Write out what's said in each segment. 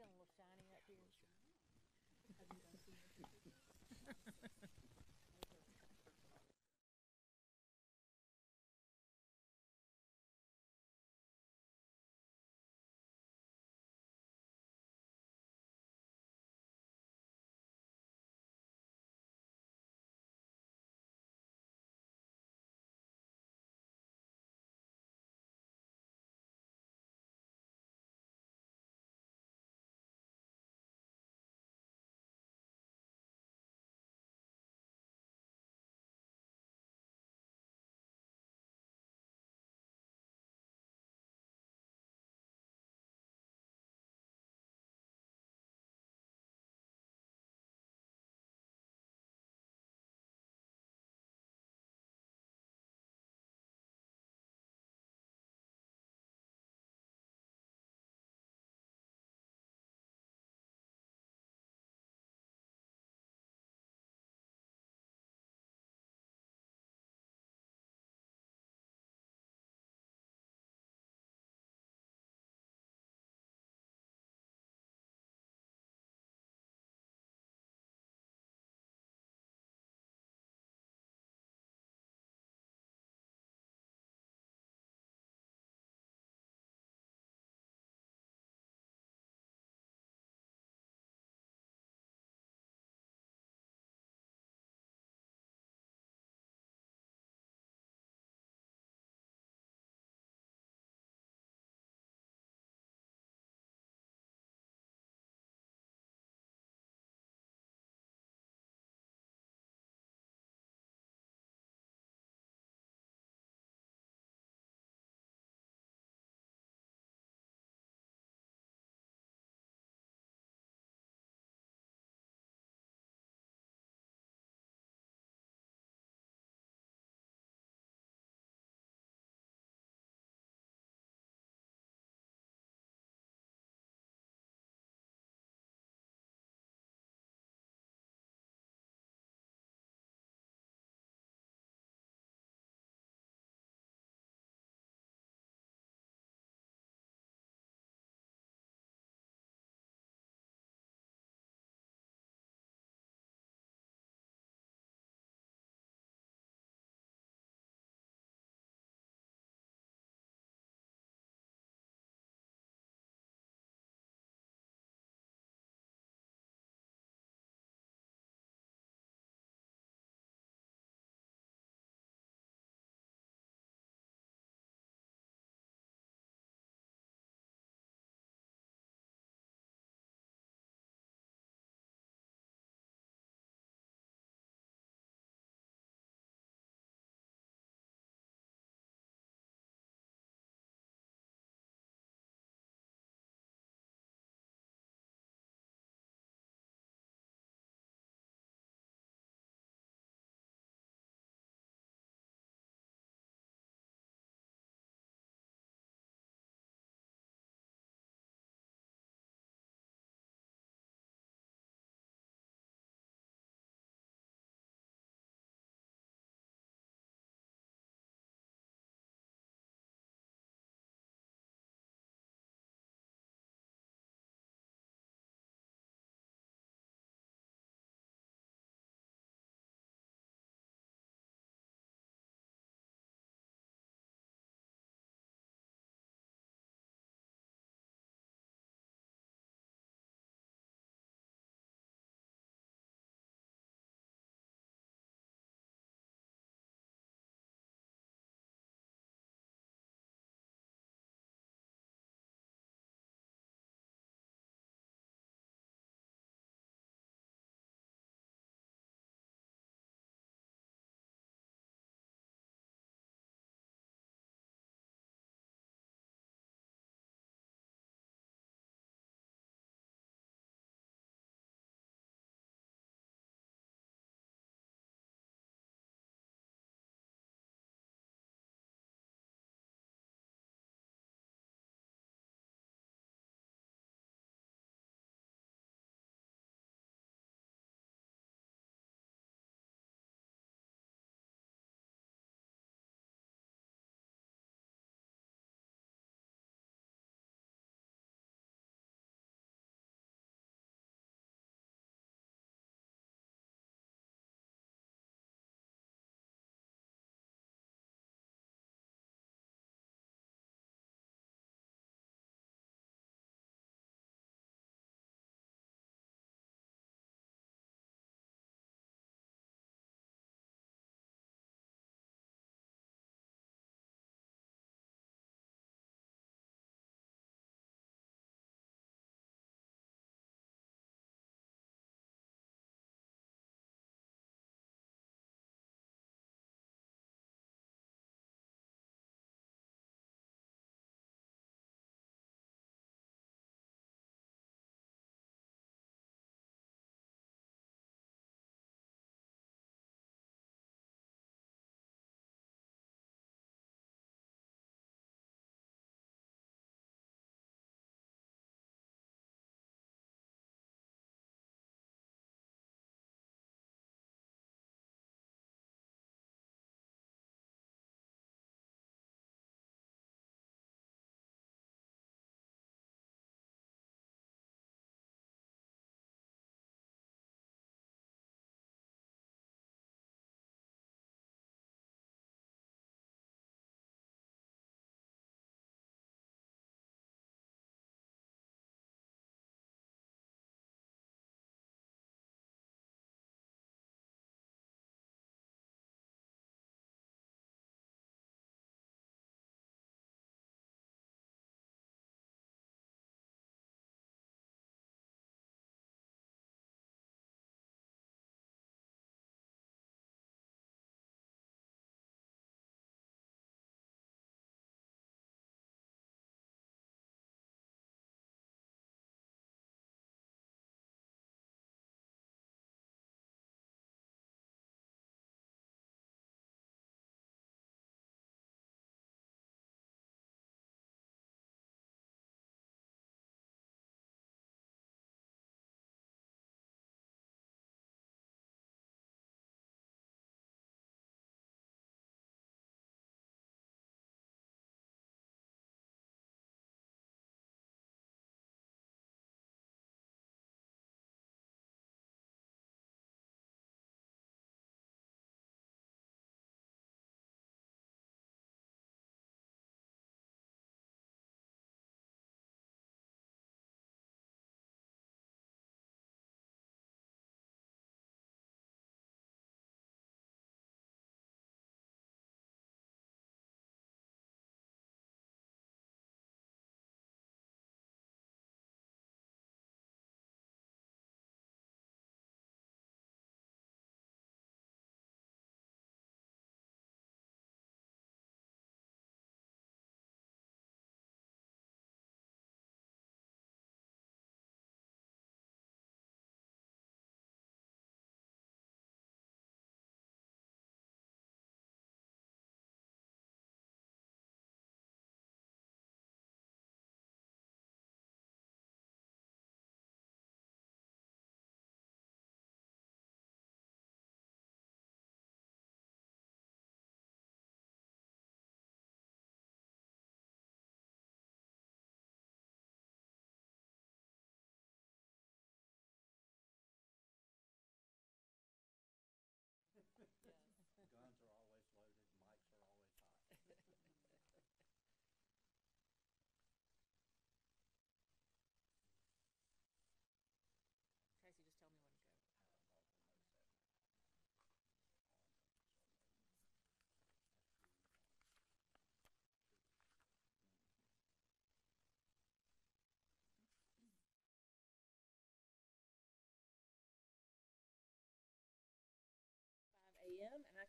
feeling a little shiny up here. Have you guys seen the pictures?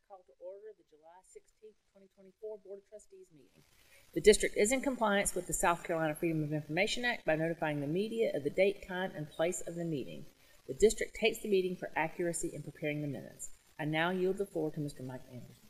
call to order the July 16th, 2024 Board of Trustees meeting. The district is in compliance with the South Carolina Freedom of Information Act by notifying the media of the date, time, and place of the meeting. The district takes the meeting for accuracy in preparing the minutes. I now yield the floor to Mr. Mike Anderson.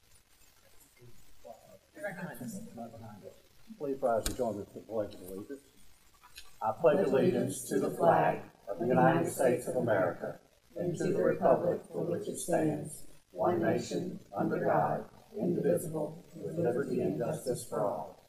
Please rise and join me for the Pledge of Allegiance. I pledge allegiance to the flag of the United States of America and to the republic for which it stands, one nation, under God, indivisible, with liberty and justice for all.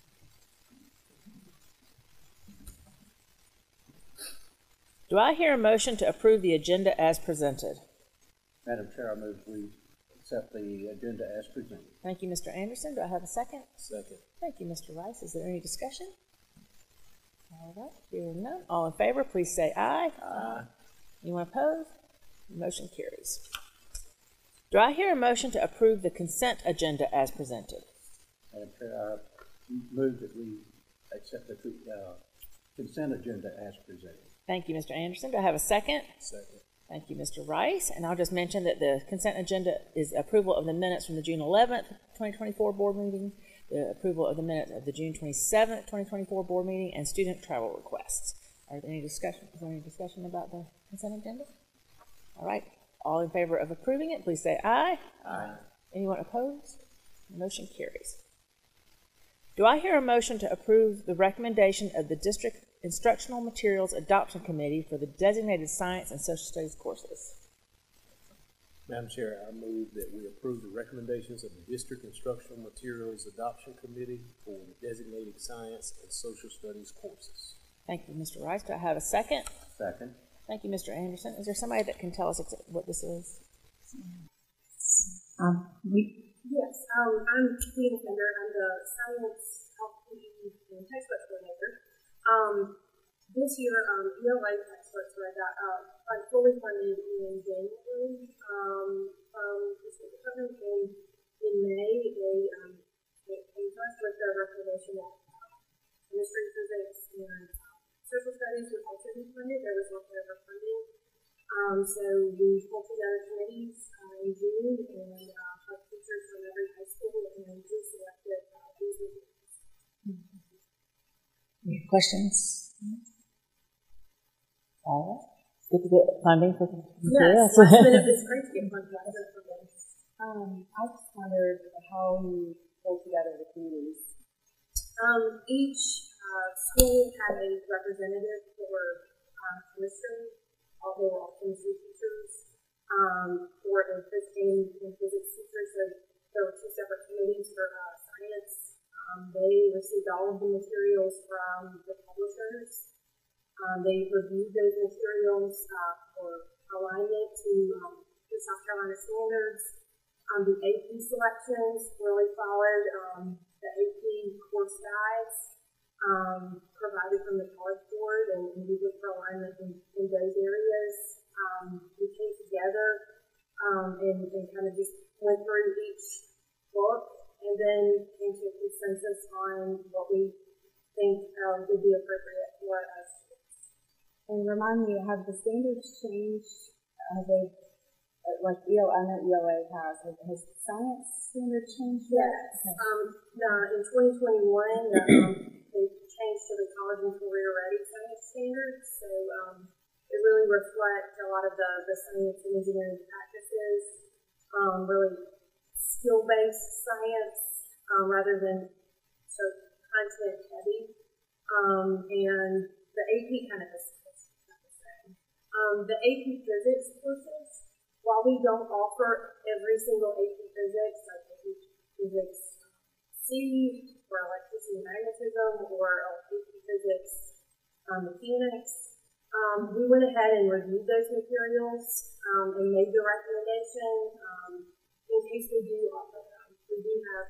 Do I hear a motion to approve the agenda as presented? Madam Chair, I move we accept the agenda as presented. Thank you, Mr. Anderson. Do I have a second? Second. Thank you, Mr. Rice. Is there any discussion? All right, hearing none. All in favor, please say aye. Aye. Anyone opposed? Motion carries. Do I hear a motion to approve the consent agenda as presented? Madam Chair, I move that we accept the consent agenda as presented. Thank you, Mr. Anderson. Do I have a second? Second. Thank you, Mr. Rice. And I'll just mention that the consent agenda is approval of the minutes from the June 11th, 2024 board meeting, the approval of the minutes of the June 27th, 2024 board meeting, and student travel requests. Is there any discussion about the consent agenda? All right. All in favor of approving it, please say aye. Aye. Anyone opposed? Motion carries. Do I hear a motion to approve the recommendation of the District Instructional Materials Adoption Committee for the designated science and social studies courses? Madam Chair, I move that we approve the recommendations of the District Instructional Materials Adoption Committee for the designated science and social studies courses. Thank you, Mr. Rice. Do I have a second? Second. Thank you, Mr. Anderson. Is there somebody that can tell us what this is? Yes, I'm Tina Fender. I'm the science health PE and textbook coordinator. This year, ELA textbooks were fully funded in January. From the state department in May, they came to us with the recommendation that chemistry, physics, and social studies would also be funded. There was leftover funding. So we pulled together committees in June and had teachers from every high school and we selected these materials. Any questions? All right. Good to get funding for materials. Yes, last minute is great to get funding for this. I just wondered how you pulled together the committees. Each school had a representative for chemistry. They were all chemistry teachers, or and physics teachers. So there were two separate committees for science. They received all of the materials from the publishers. They reviewed those materials for alignment to the South Carolina standards. The AP selections really followed the AP course guides provided from the College Board, and we looked for alignment in those areas. We came together and kind of just went through each book and then came to a consensus on what we think would be appropriate for us. And remind me, have the standards changed? Have they, like I know ELA has the science standards changed yet? Yes. In 2021, they changed to the college and career ready science standards. So it really reflects a lot of the science and engineering practices, really skill-based science rather than so content heavy. And the AP kind of is the same. The AP physics courses, while we don't offer every single AP physics, like AP physics C or electricity and magnetism or AP physics mechanics, we went ahead and reviewed those materials and made the recommendation in case we do offer them. We do have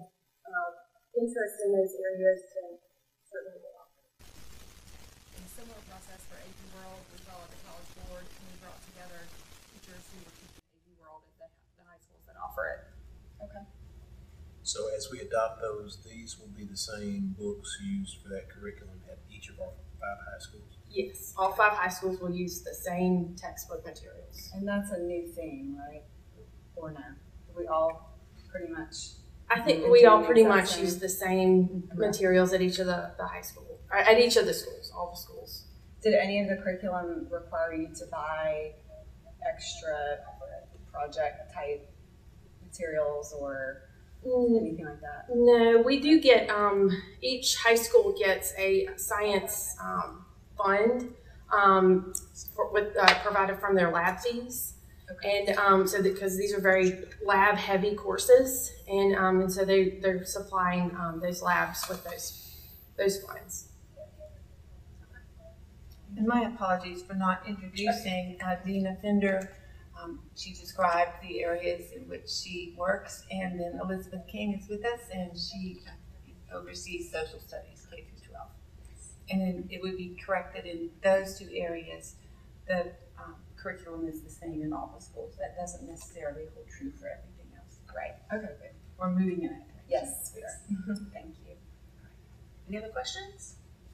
interest in those areas and certainly will offer. In a similar process for AP World, we followed the College Board and we brought together teachers who were teaching AP World at the high schools that offer it. Okay. So as we adopt those, these will be the same books used for that curriculum at each of our 5 high schools? Yes, all 5 high schools will use the same textbook materials. And that's a new thing, right? Or no? we all pretty much. I think we all pretty Exact much same. use the same materials at each of the high school, or at each of the schools, all the schools. Did any of the curriculum require you to buy extra project type materials or anything like that? No, we do get, each high school gets a science fund provided from their lab fees. Okay. And so because these are very lab heavy courses, and so they're supplying those labs with those funds. And my apologies for not introducing Dina Fender. She described the areas in which she works, and then Elizabeth King is with us, and she oversees social studies, K through 12. And then it would be correct that in those two areas, the curriculum is the same in all the schools. That doesn't necessarily hold true for everything else. Right. Okay, good. We're moving in that direction. Yes, we are. Thank you. Any other questions?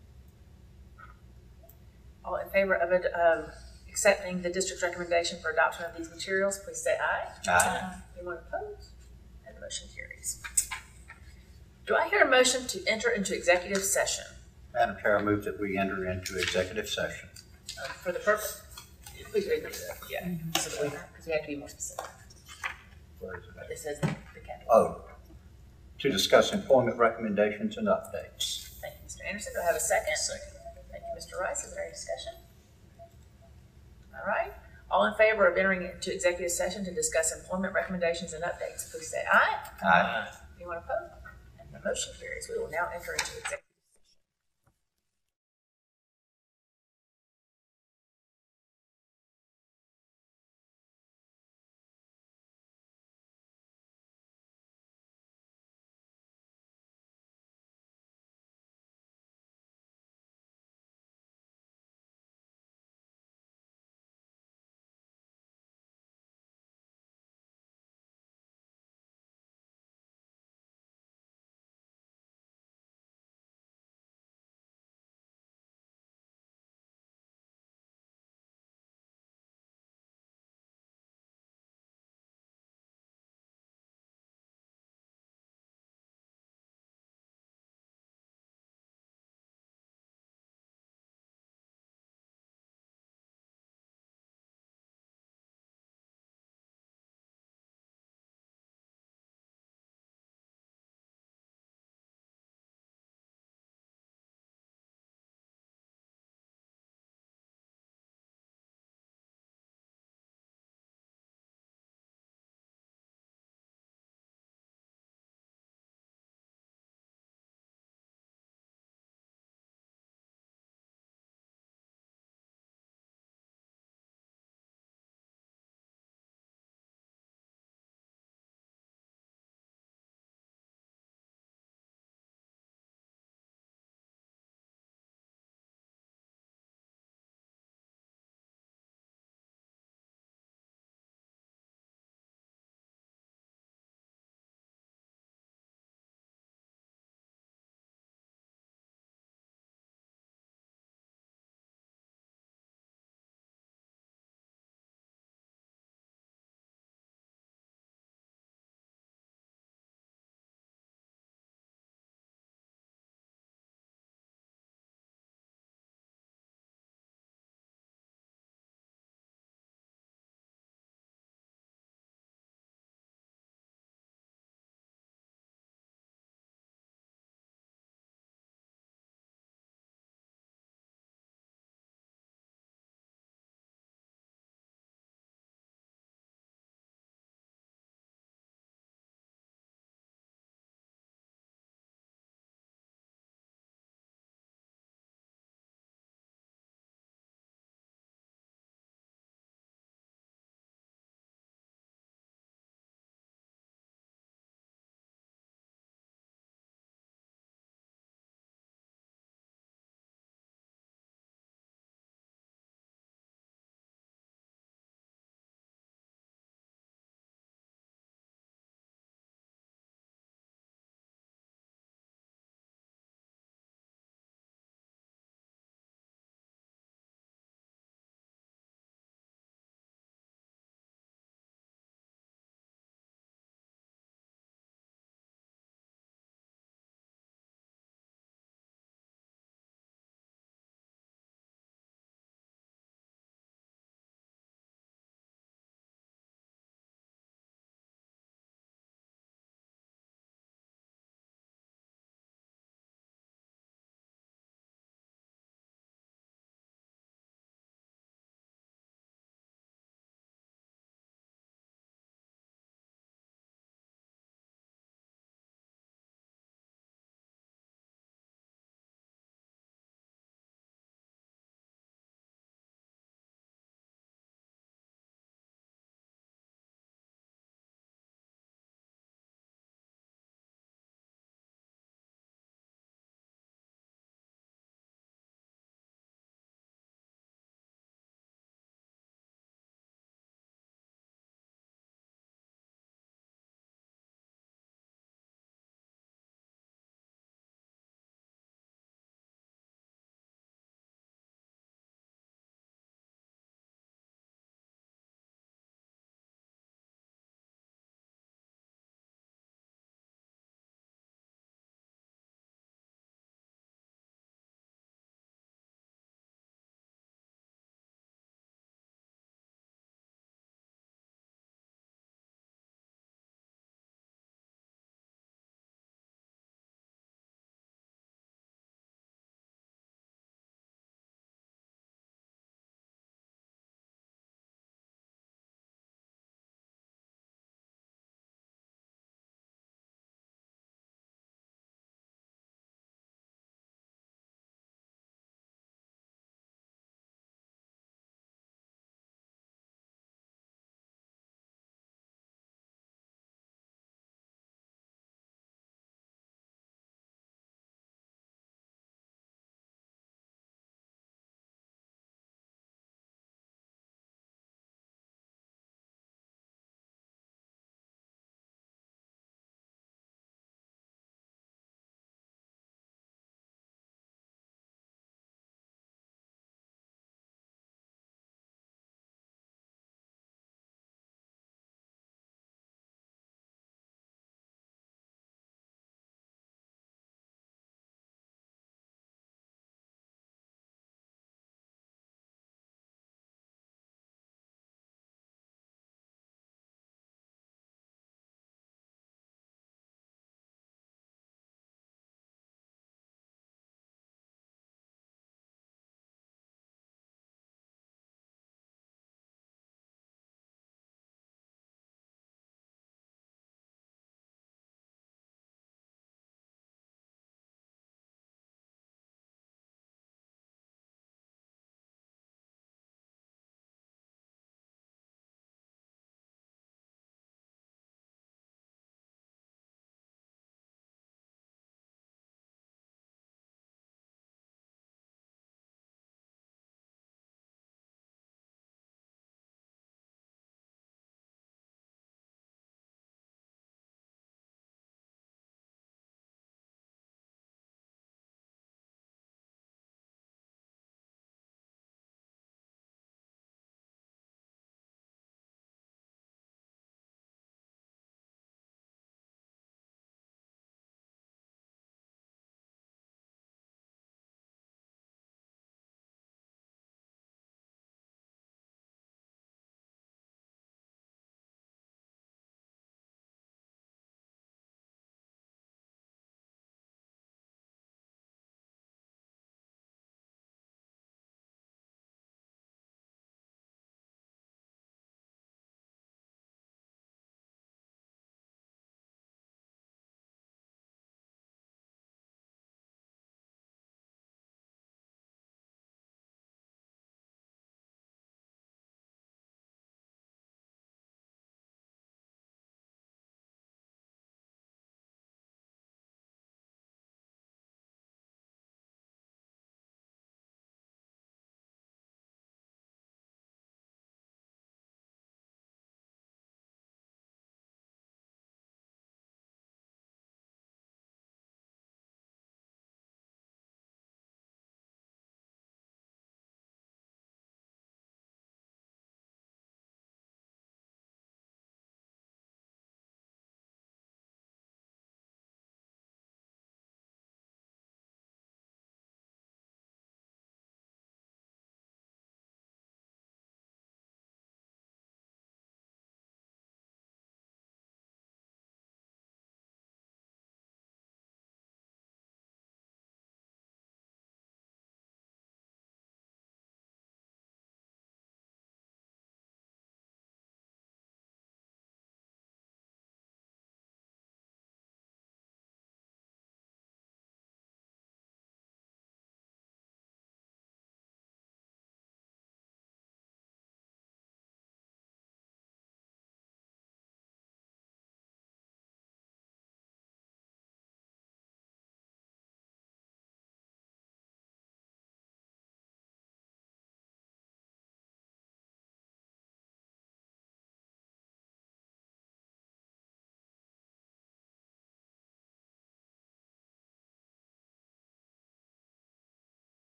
All in favor of accepting the district's recommendation for adoption of these materials, please say aye. Aye. Anyone opposed? And the motion carries. Do I hear a motion to enter into executive session Madam Chair, I move that we enter into executive session. for the purpose? Please read it. Yeah, so that because we have to be more specific. Where is it? It says the county. Oh, to discuss employment recommendations and updates. Thank you, Mr. Anderson. Do I have a second? Second. Thank you, Mr. Rice. Is there any discussion? All right. All in favor of entering into executive session to discuss employment recommendations and updates, please say aye. Aye. Anyone opposed? And the motion carries. We will now enter into executive.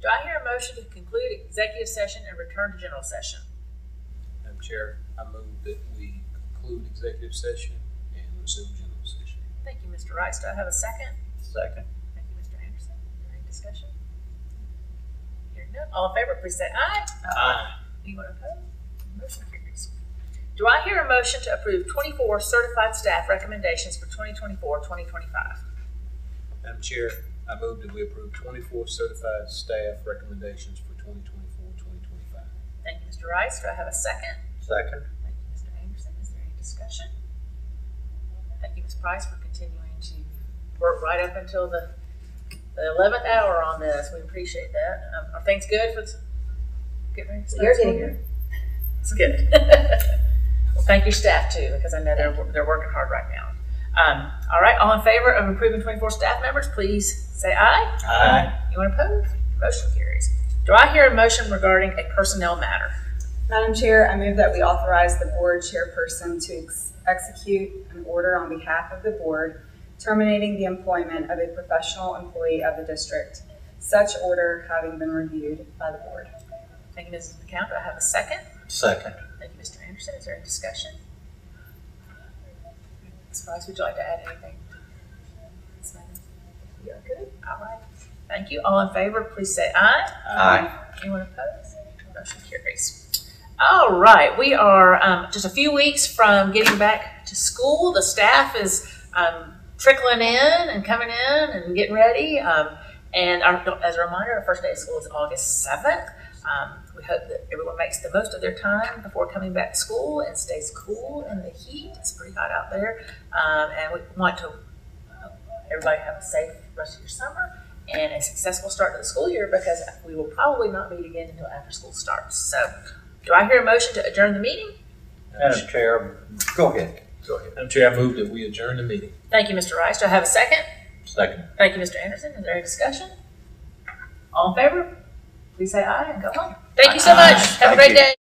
Do I hear a motion to conclude executive session and return to general session? Madam Chair, I move that we conclude executive session and resume general session. Thank you, Mr. Rice. Do I have a second? Second. Thank you, Mr. Anderson. Is there any discussion? Hearing none. All in favor, please say aye. Aye. Anyone opposed? Motion carries. Do I hear a motion to approve 24 certified staff recommendations for 2024-2025? Madam Chair, I move that we approve 24 certified staff recommendations for 2024-2025. Thank you, Mr. Rice. Do I have a second? Second. Thank you, Mr. Anderson. Is there any discussion? Thank you, Ms. Price, for continuing to work right up until the 11th hour on this. We appreciate that. Are things good for getting ready? You're getting good. It's good. Well, thank your staff too, because I know they're working hard right now. All right, all in favor of approving 24 staff members, please say aye. Aye. Anyone opposed? Motion carries. Do I hear a motion regarding a personnel matter? Madam Chair, I move that we authorize the board chairperson to execute an order on behalf of the board terminating the employment of a professional employee of the district, such order having been reviewed by the board. Thank you, Mrs. McCount. Do I have a second? Second. Thank you, Mr. Anderson. Is there any discussion? Ms. Price, would you like to add anything? Ms. Megan? You're good? All right. Thank you. All in favor, please say aye. Aye. Anyone opposed? Motion carries. All right. We are just a few weeks from getting back to school. The staff is trickling in and coming in and getting ready. And as a reminder, our first day of school is August 7th. We hope that everyone makes the most of their time before coming back to school and stays cool in the heat. It's pretty hot out there. And we want to everybody have a safe rest of your summer and a successful start to the school year, because we will probably not meet again until after school starts. So do I hear a motion to adjourn the meeting? Madam Chair, go ahead. Go ahead. Madam Chair, I move that we adjourn the meeting. Thank you, Mr. Rice. Do I have a second? Second. Thank you, Mr. Anderson. Is there any discussion? All in favor? Please say aye and go home. Thank you so much. Have a great day.